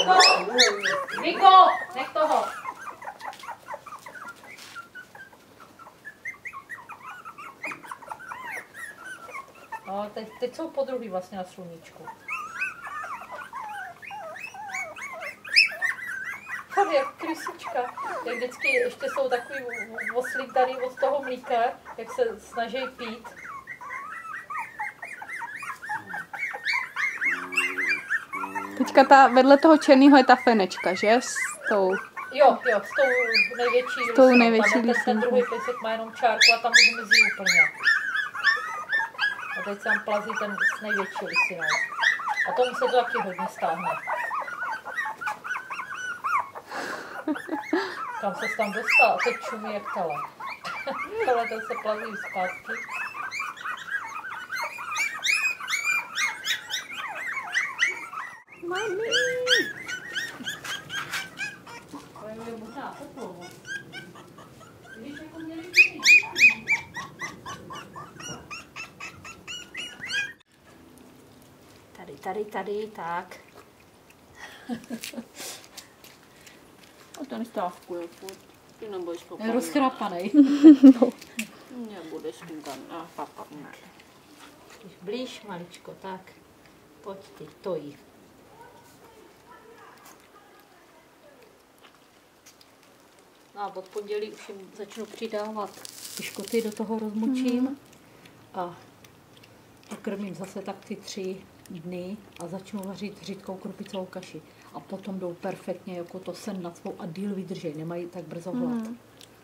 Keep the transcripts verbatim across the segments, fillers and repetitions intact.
Viko! Viko! Nech toho! No, teď, teď jsou podruhý vlastně na sluníčku. Fakt jak krysička. Jak vždycky ještě jsou takový oslíktaný od toho mlíka, jak se snaží pít. Teďka ta, vedle toho černého je ta fenečka, že? S tou... Jo, jo, s tou největší S tou listinou. největší Tam ten, ten listinou. druhý pejsek má jenom čárku a tam už mizí úplně. A teď se tam plazí ten s největší listinou. A tomu se to taky hodně stáhne. Kam se tam dostal? A teď čumí jak tele. Ale ten se plazí zpátky. Mami! Ale je možná teplo. Víš, jako měli Tady, tady, tady, tak. A ten stávkuje furt. Ty nebudeš Je kopat. rozchrapanej. No. Nebudeš koukat na papavník. Blíž, maličko, tak. Pojď ty, to jí. No a od pondělí už jim začnu přidávat piškoty, do toho rozmočím. Mm. A pokrmím zase tak ty tři dny a začnu vařit řídkou krupicovou kaši. A potom jdou perfektně jako to sen nad svou a díl vydržej, nemají tak brzo hlad. Mm.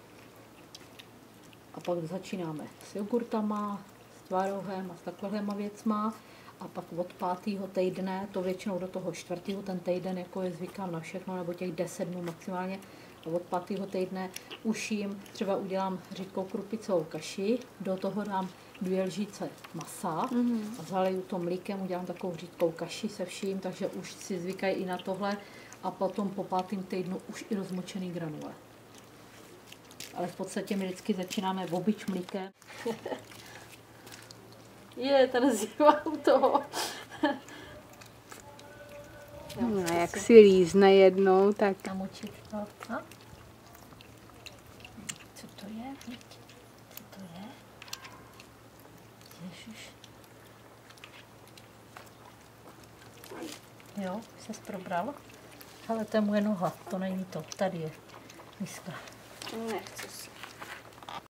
A pak začínáme s jogurtama, s tvarohem a s takovýma věcma. A pak od pátého týdne, to většinou do toho čtvrtého, ten týden jako je zvykám na všechno, nebo těch deset dnů maximálně. A od pátého týdne už jim třeba udělám řídkou krupicovou kaši, do toho dám dvě lžíce masa mm-hmm. a zaleju to mlíkem, udělám takovou řídkou kaši se vším, takže už si zvykají i na tohle a potom po pátém týdnu už i rozmočený granule. Ale v podstatě my vždycky začínáme obyč mlíkem. Je, ten zima u toho. No, jak si lízne jednou, tak... Namočit to. A? Co to je? Co to je? Ježiš. Jo, ses probral? Ale to je moje noha, to není to. Tady je miska. Nechci si.